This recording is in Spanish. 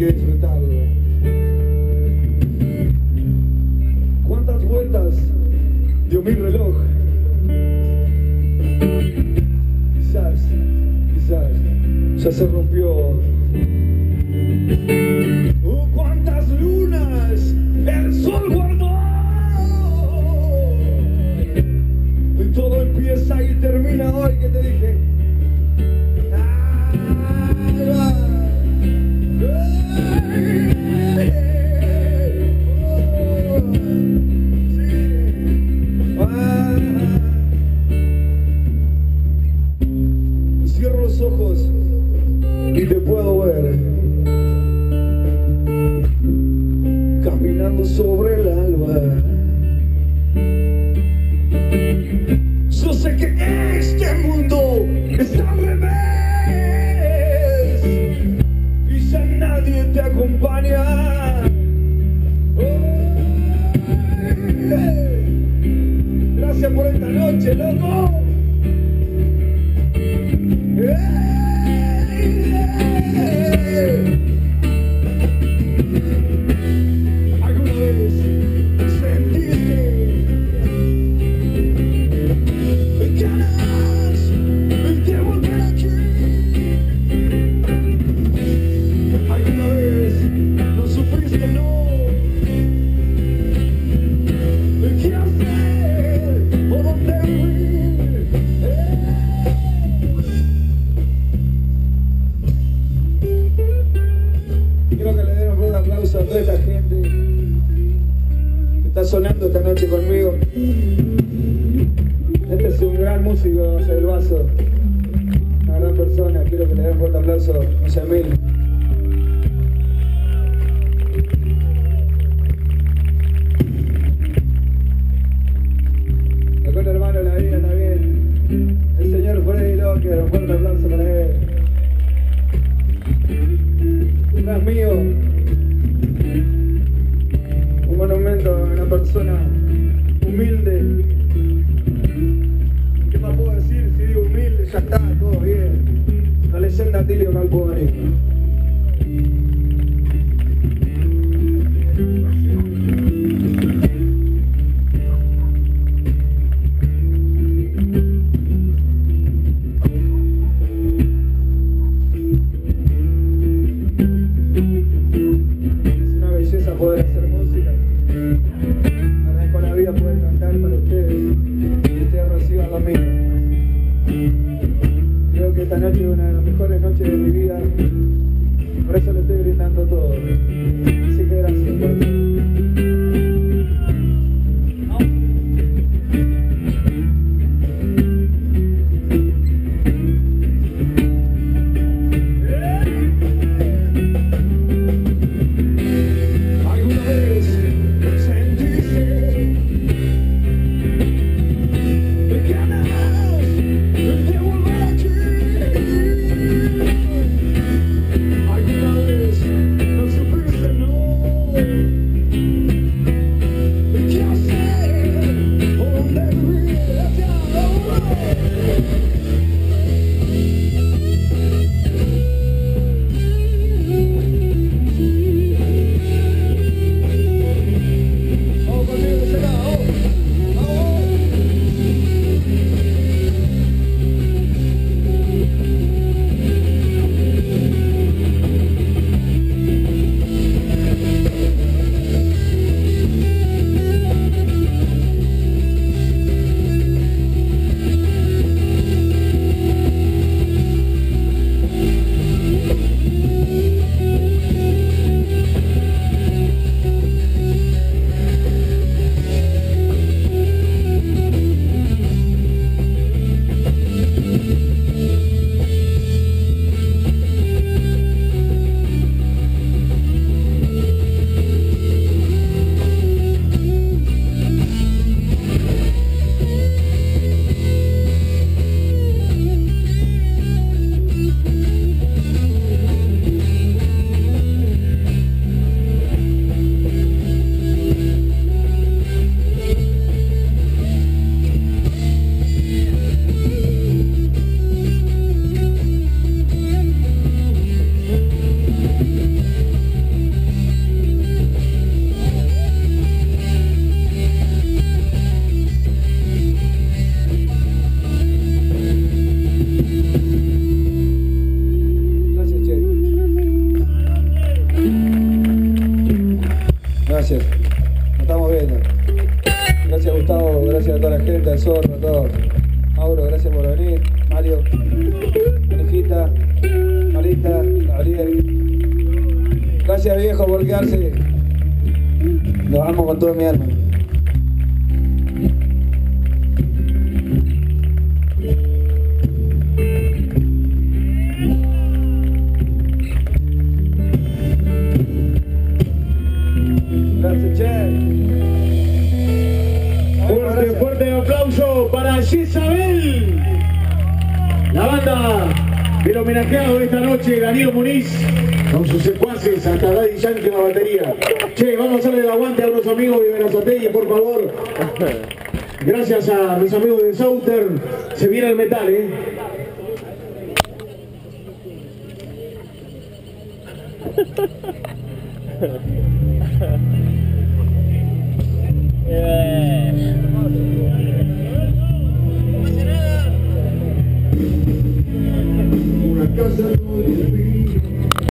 que disfrutarlo. ¿Cuántas vueltas dio mi reloj? Quizás ya se rompió. ¿Cuántas lunas el sol guardó? Y todo empieza y termina hoy que te dije. Cierro los ojos y te puedo ver caminando sobre el alba. Yo sé que este mundo está al revés y ya nadie te acompaña. Gracias por esta noche, loco. ¿Alguna vez sentiste ganas de volver aquí? ¿Alguna vez no sufriste, no? ¿Qué hacer o dónde vivir? Quiero que le den un aplauso a toda esta gente que está sonando esta noche conmigo. Este es un gran músico, José del Vaso, una gran persona. Quiero que le den un fuerte aplauso a José Emil. Con hermano la vida también. El señor Freddy Locker, un fuerte aplauso para él. Tras mío, un monumento a una persona humilde. ¿Qué más puedo decir? Si digo humilde, ya está, todo bien. La leyenda Tilio Calponi. gracias a toda la gente, al Zorro, a todos. Mauro, gracias por venir. Mario, Anejita, Marita, Gabriel. Gracias viejo por quedarse. Los amo con todo mi alma. Gracias, Che. Fuerte aplauso para Jezabel, la banda del homenajeado de esta noche, Darío Muniz, con sus secuaces, hasta Daddy Yankee en la batería. Che, vamos a hacerle el aguante a unos amigos de Berazategui, por favor. Gracias a mis amigos de Southern. Se viene el metal, Una casa no